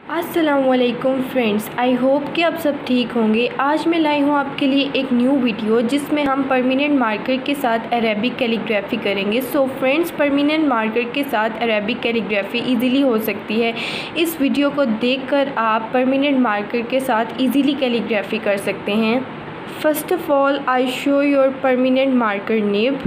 अस्सलामुअलैकुम friends, I hope कि आप सब ठीक होंगे। आज मैं लाई हूँ आपके लिए एक न्यू वीडियो जिसमें हम परमानेंट मार्कर के साथ अरेबिक कैलीग्राफी करेंगे। सो फ्रेंड्स, परमानेंट मार्कर के साथ अरेबिक कैलीग्राफी इजीली हो सकती है। इस वीडियो को देखकर आप परमानेंट मार्कर के साथ इजीली कैलीग्राफी कर सकते हैं। First of all, I show your permanent marker nib.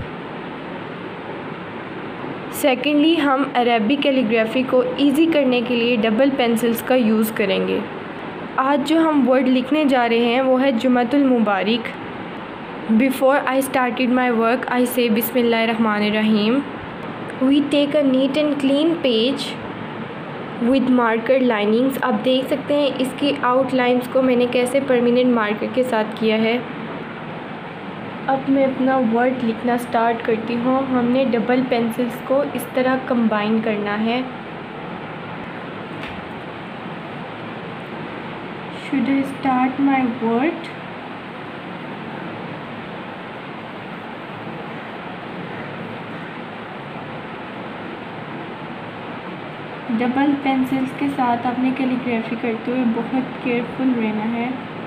Secondly, हम अरेबिक कैलीग्राफी को इजी करने के लिए डबल पेंसिल्स का यूज़ करेंगे। आज जो हम वर्ड लिखने जा रहे हैं वो है जुमअतुल मुबारक। Before I started my work I say बिस्मिल्लाहिर्रहमानिर्रहीम। We take a neat and clean page with marker linings. आप देख सकते हैं इसकी आउटलाइंस को मैंने कैसे परमानेंट मार्कर के साथ किया है। अब मैं अपना वर्ड लिखना स्टार्ट करती हूँ। हमने डबल पेंसिल्स को इस तरह कंबाइन करना है। Should I start my word? Double pencils के साथ आपने कैलीग्राफी करते हुए बहुत केयरफुल रहना है।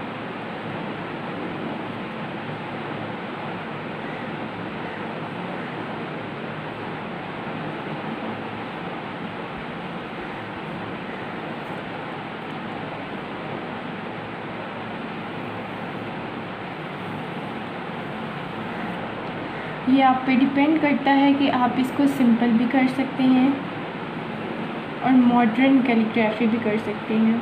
ये आप पे डिपेंड करता है कि आप इसको सिंपल भी कर सकते हैं और मॉडर्न कैलीग्राफी भी कर सकते हैं।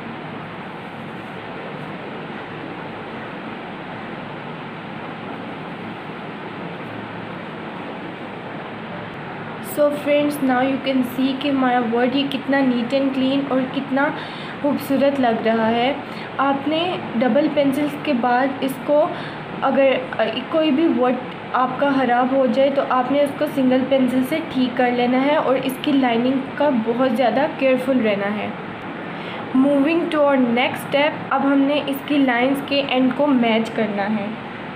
So friends, now you can see कि हमारा वर्ड ये कितना नीट एंड क्लीन और कितना खूबसूरत लग रहा है। आपने डबल पेंसिल्स के बाद इसको, अगर कोई भी वर्ड आपका ख़राब हो जाए तो आपने उसको सिंगल पेंसिल से ठीक कर लेना है और इसकी लाइनिंग का बहुत ज़्यादा केयरफुल रहना है। Moving to our next step, अब हमने इसकी लाइंस के एंड को मैच करना है।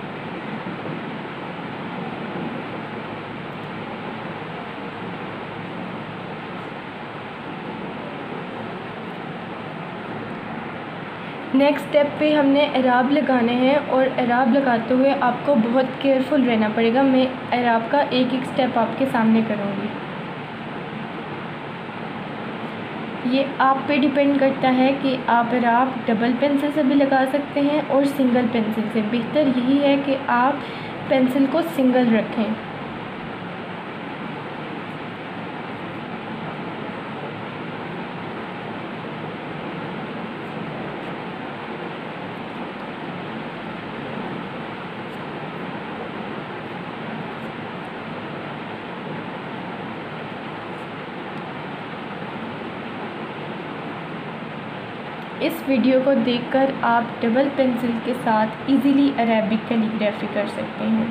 नेक्स्ट स्टेप पे हमने एराब लगाने हैं और एराब लगाते हुए आपको बहुत केयरफुल रहना पड़ेगा। मैं एराब का एक एक स्टेप आपके सामने करूँगी। ये आप पे डिपेंड करता है कि आप एराब डबल पेंसिल से भी लगा सकते हैं और सिंगल पेंसिल से। बेहतर यही है कि आप पेंसिल को सिंगल रखें। इस वीडियो को देखकर आप डबल पेंसिल के साथ इजीली अरेबिक कैलीग्राफी कर सकते हैं।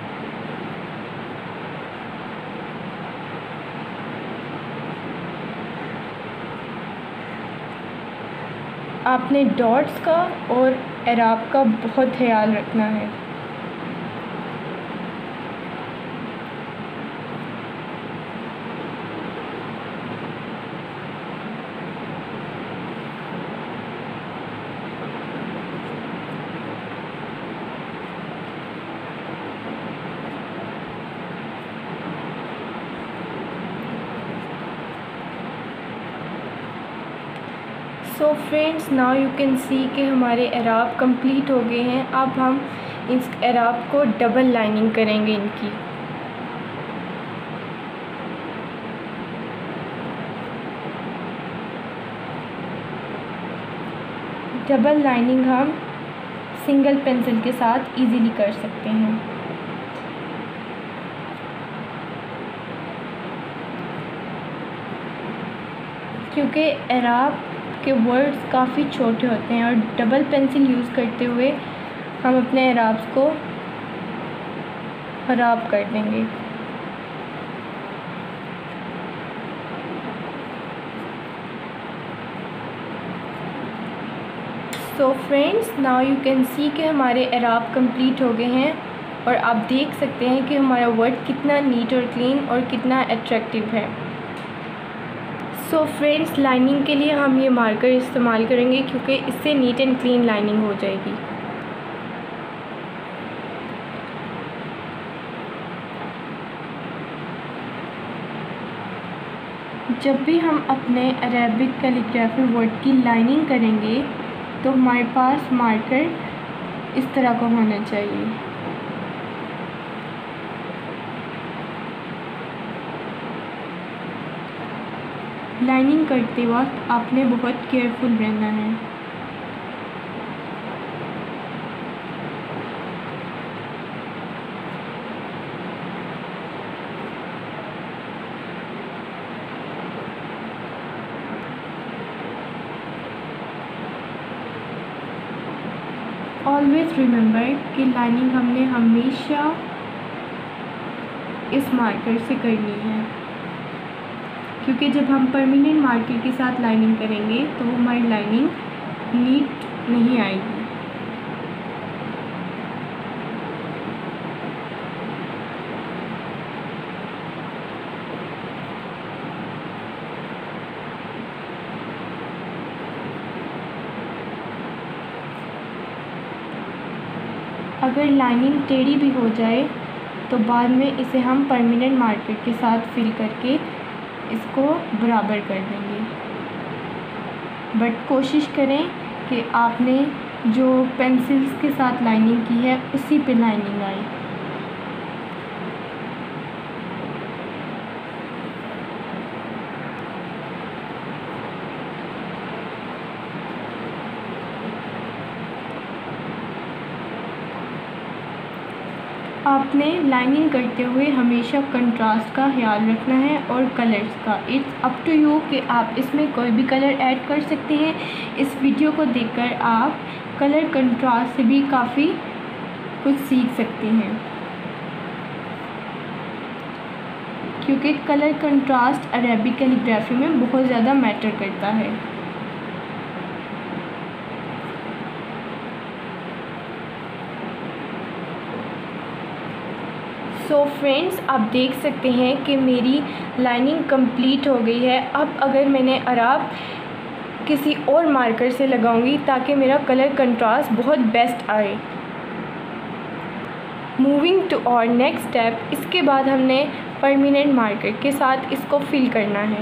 आपने डॉट्स का और एराब का बहुत ख्याल रखना है। So friends, now you can see कि हमारे एराब कंप्लीट हो गए हैं। अब हम इस एराब को डबल लाइनिंग करेंगे इनकी। डबल लाइनिंग हम सिंगल पेंसिल के साथ इजीली कर सकते हैं। क्योंकि एराब के वर्ड्स काफ़ी छोटे होते हैं और डबल पेंसिल यूज़ करते हुए हम अपने एराब्स को ख़राब कर देंगे। So friends, now you can see कि हमारे एराब कंप्लीट हो गए हैं और आप देख सकते हैं कि हमारा वर्ड कितना नीट और क्लीन और कितना अट्रैक्टिव है। सो फ्रेंड्स, लाइनिंग के लिए हम ये मार्कर इस्तेमाल करेंगे क्योंकि इससे नीट एंड क्लीन लाइनिंग हो जाएगी। जब भी हम अपने अरेबिक कैलीग्राफी वर्ड की लाइनिंग करेंगे तो हमारे पास मार्कर इस तरह का होना चाहिए। लाइनिंग करते वक्त आपने बहुत केयरफुल रहना है। ऑलवेज रिमेंबर कि लाइनिंग हमने हमेशा इस मार्कर से करनी है, क्योंकि जब हम परमानेंट मार्कर के साथ लाइनिंग करेंगे तो हमारी लाइनिंग नीट नहीं आएगी। अगर लाइनिंग टेढ़ी भी हो जाए तो बाद में इसे हम परमानेंट मार्कर के साथ फिल करके इसको बराबर कर देंगे। बट कोशिश करें कि आपने जो पेंसिल्स के साथ लाइनिंग की है उसी पे लाइनिंग आए। आपने लाइनिंग करते हुए हमेशा कंट्रास्ट का ख्याल रखना है और कलर्स का। इट्स अप टू यू कि आप इसमें कोई भी कलर ऐड कर सकते हैं। इस वीडियो को देखकर आप कलर कंट्रास्ट से भी काफ़ी कुछ सीख सकते हैं, क्योंकि कलर कंट्रास्ट अरेबिक कैलीग्राफी में बहुत ज़्यादा मैटर करता है। सो फ्रेंड्स, आप देख सकते हैं कि मेरी लाइनिंग कंप्लीट हो गई है। अब अगर मैंने अराब किसी और मार्कर से लगाऊंगी ताकि मेरा कलर कंट्रास्ट बहुत बेस्ट आए। Moving to our next step, इसके बाद हमने परमानेंट मार्कर के साथ इसको फिल करना है।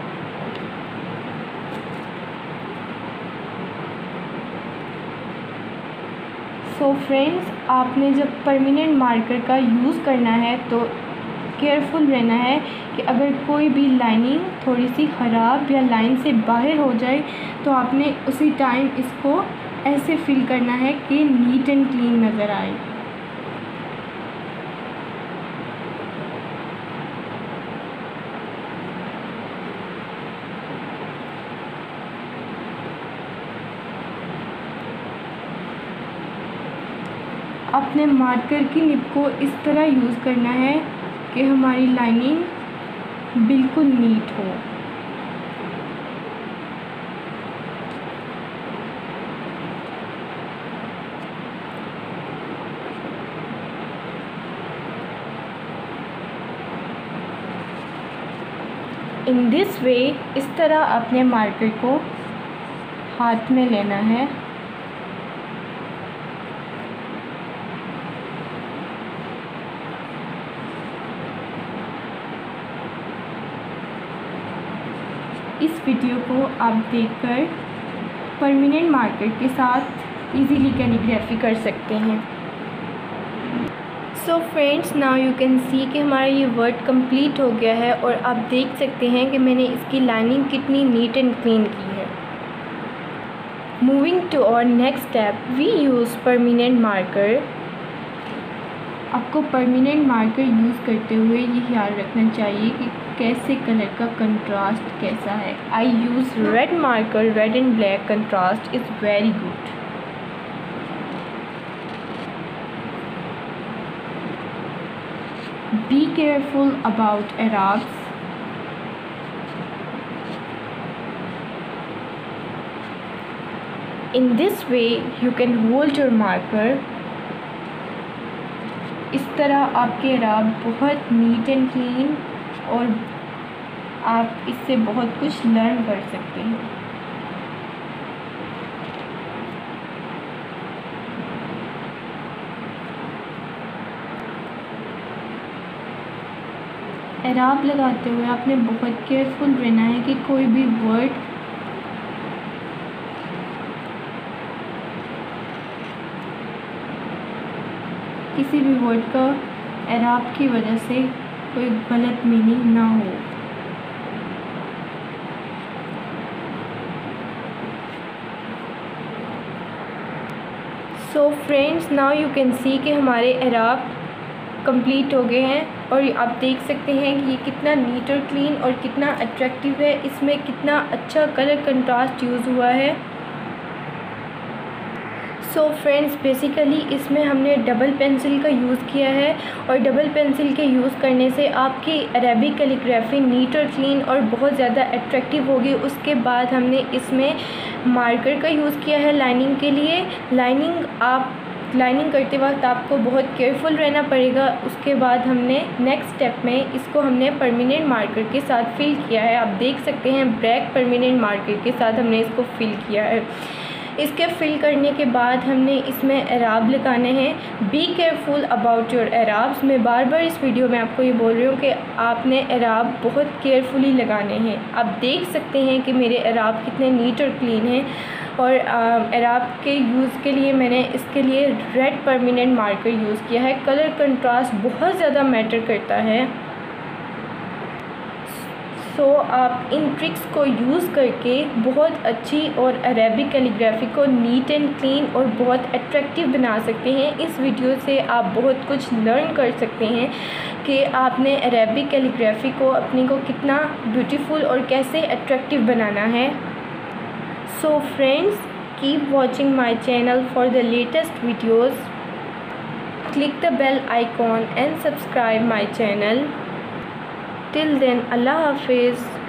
सो फ्रेंड्स, आपने जब परमानेंट मार्कर का यूज़ करना है तो केयरफुल रहना है कि अगर कोई भी लाइनिंग थोड़ी सी ख़राब या लाइन से बाहर हो जाए तो आपने उसी टाइम इसको ऐसे फिल करना है कि नीट एंड क्लीन नज़र आए। अपने मार्कर की निब को इस तरह यूज़ करना है कि हमारी लाइनिंग बिल्कुल नीट हो। इन दिस वे, इस तरह अपने मार्कर को हाथ में लेना है। इस वीडियो को आप देखकर परमानेंट मार्कर के साथ इजीली कैलीग्राफी कर सकते हैं। So friends, now you can see कि हमारा ये वर्ड कंप्लीट हो गया है और आप देख सकते हैं कि मैंने इसकी लाइनिंग कितनी नीट एंड क्लीन की है। Moving to our next step, we use permanent marker. आपको परमानेंट मार्कर यूज़ करते हुए ये ख्याल रखना चाहिए कि कैसे कलर का कंट्रास्ट कैसा है। I use red marker, red and black contrast is very good. Be careful about Arabs. In this way, you can hold your marker. इस तरह आपके अराब बहुत नीट एंड क्लीन और आप इससे बहुत कुछ लर्न कर सकते हैं। एराब लगाते हुए आपने बहुत केयरफुल रहना है कि कोई भी वर्ड किसी भी वर्ड का एराब की वजह से कोई गलत मीनिंग ना हो। So friends, now you can see कि हमारे एराब कंप्लीट हो गए हैं और आप देख सकते हैं कि ये कितना नीट और क्लीन और कितना अट्रैक्टिव है। इसमें कितना अच्छा कलर कंट्रास्ट यूज़ हुआ है। सो फ्रेंड्स, बेसिकली इसमें हमने डबल पेंसिल का यूज़ किया है और डबल पेंसिल के यूज़ करने से आपकी अरेबिक कैलीग्राफी नीट और क्लीन और बहुत ज़्यादा अट्रैक्टिव होगी। उसके बाद हमने इसमें मार्कर का यूज़ किया है लाइनिंग के लिए। लाइनिंग करते वक्त आपको बहुत केयरफुल रहना पड़ेगा। उसके बाद हमने नेक्स्ट स्टेप में इसको हमने परमानेंट मार्कर के साथ फिल किया है। आप देख सकते हैं ब्लैक परमानेंट मार्कर के साथ हमने इसको फिल किया है। इसके फिल करने के बाद हमने इसमें एराब लगाने हैं। बी केयरफुल अबाउट योर एराब्स। मैं बार बार इस वीडियो में आपको ये बोल रही हूँ कि आपने एराब बहुत केयरफुली लगाने हैं। आप देख सकते हैं कि मेरे एराब कितने नीट और क्लीन हैं। और एराब के यूज़ के लिए मैंने इसके लिए रेड परमानेंट मार्कर यूज़ किया है। कलर कंट्रास्ट बहुत ज़्यादा मैटर करता है। सो आप इन ट्रिक्स को यूज़ करके बहुत अच्छी और अरेबिक कैलीग्राफी को नीट एंड क्लीन और बहुत अट्रैक्टिव बना सकते हैं। इस वीडियो से आप बहुत कुछ लर्न कर सकते हैं कि आपने अरेबिक कैलीग्राफी को अपनी को कितना ब्यूटीफुल और कैसे अट्रैक्टिव बनाना है। So friends, keep watching my channel for the latest videos. Click the bell icon and subscribe my channel. Till then, Allah Hafiz.